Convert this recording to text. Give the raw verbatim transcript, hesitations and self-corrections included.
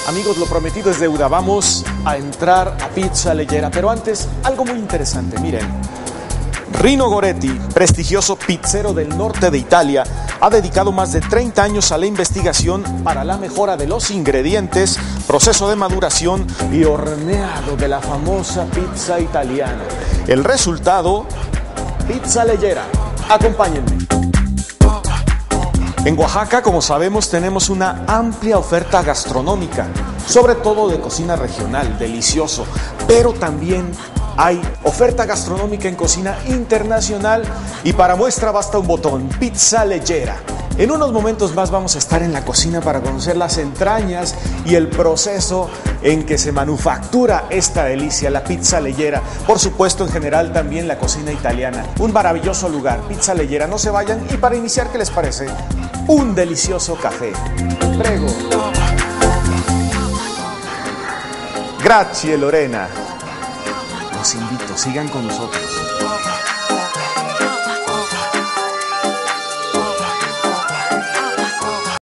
Amigos, lo prometido es deuda. Vamos a entrar a Pizza Leggera. Pero antes, algo muy interesante. Miren, Rino Goretti, prestigioso pizzero del norte de Italia, ha dedicado más de treinta años a la investigación para la mejora de los ingredientes, proceso de maduración y horneado de la famosa pizza italiana. El resultado, Pizza Leggera. Acompáñenme. En Oaxaca, como sabemos, tenemos una amplia oferta gastronómica, sobre todo de cocina regional, delicioso, pero también hay oferta gastronómica en cocina internacional y para muestra basta un botón, Pizza Leggera. En unos momentos más vamos a estar en la cocina para conocer las entrañas y el proceso en que se manufactura esta delicia, la Pizza Leggera. Por supuesto, en general también la cocina italiana. Un maravilloso lugar, Pizza Leggera. No se vayan y para iniciar, ¿qué les parece? Un delicioso café. Prego. Grazie, Lorena. Los invito, sigan con nosotros.